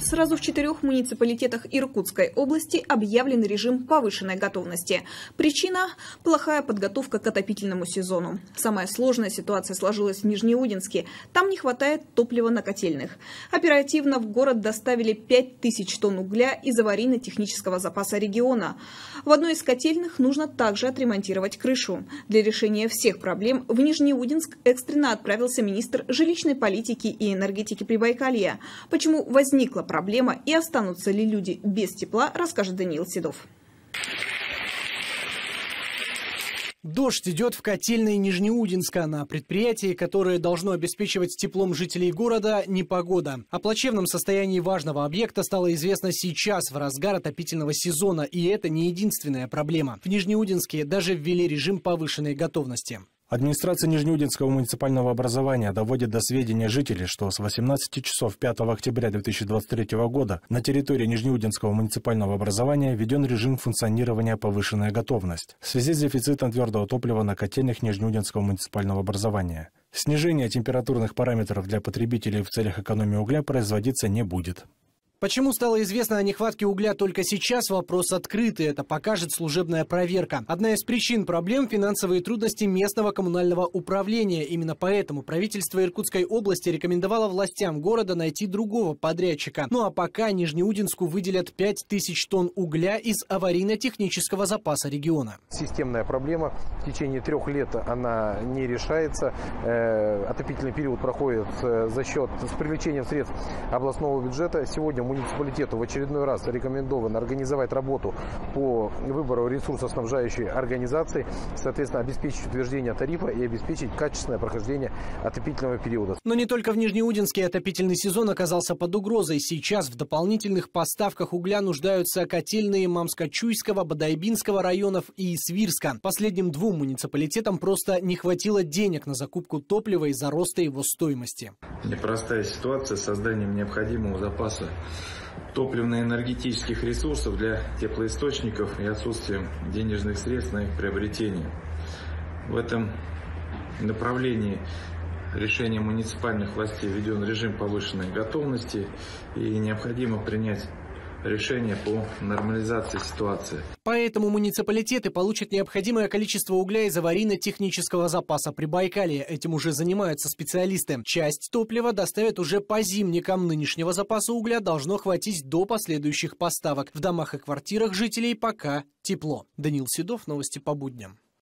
Сразу в 4 муниципалитетах Иркутской области объявлен режим повышенной готовности. Причина – плохая подготовка к отопительному сезону. Самая сложная ситуация сложилась в Нижнеудинске. Там не хватает топлива на котельных. Оперативно в город доставили 5000 тонн угля из аварийно-технического запаса региона. В одной из котельных нужно также отремонтировать крышу. Для решения всех проблем в Нижнеудинск экстренно отправился министр жилищной политики и энергетики Прибайкалья. Почему возникла проблема и останутся ли люди без тепла, расскажет Даниил Седов. Дождь идет в котельной Нижнеудинска. На предприятии, которое должно обеспечивать теплом жителей города, непогода. О плачевном состоянии важного объекта стало известно сейчас, в разгар отопительного сезона. И это не единственная проблема. В Нижнеудинске даже ввели режим повышенной готовности. Администрация Нижнеудинского муниципального образования доводит до сведения жителей, что с 18 часов 5 октября 2023 года на территории Нижнеудинского муниципального образования введен режим функционирования «Повышенная готовность» в связи с дефицитом твердого топлива на котельных Нижнеудинского муниципального образования. Снижение температурных параметров для потребителей в целях экономии угля производиться не будет. Почему стало известно о нехватке угля только сейчас, вопрос открытый. Это покажет служебная проверка. Одна из причин проблем – финансовые трудности местного коммунального управления. Именно поэтому правительство Иркутской области рекомендовало властям города найти другого подрядчика. Ну а пока Нижнеудинску выделят 5000 тонн угля из аварийно-технического запаса региона. Системная проблема. В течение 3 лет она не решается. Отопительный период проходит за счет с привлечением средств областного бюджета. Сегодня муниципалитету в очередной раз рекомендовано организовать работу по выбору ресурсоснабжающей организации, соответственно, обеспечить утверждение тарифа и обеспечить качественное прохождение отопительного периода. Но не только в Нижнеудинске отопительный сезон оказался под угрозой. Сейчас в дополнительных поставках угля нуждаются котельные Мамско-Чуйского, Бодайбинского районов и Свирска. Последним 2 муниципалитетам просто не хватило денег на закупку топлива из-за роста его стоимости. Непростая ситуация с созданием необходимого запаса топливно-энергетических ресурсов для теплоисточников и отсутствием денежных средств на их приобретение. В этом направлении решением муниципальных властей введен режим повышенной готовности и необходимо принять решение по нормализации ситуации. Поэтому муниципалитеты получат необходимое количество угля из аварийно-технического запаса Прибайкалья. Этим уже занимаются специалисты. Часть топлива доставят уже по зимникам. Нынешнего запаса угля должно хватить до последующих поставок. В домах и квартирах жителей пока тепло. Даниил Седов, новости по будням.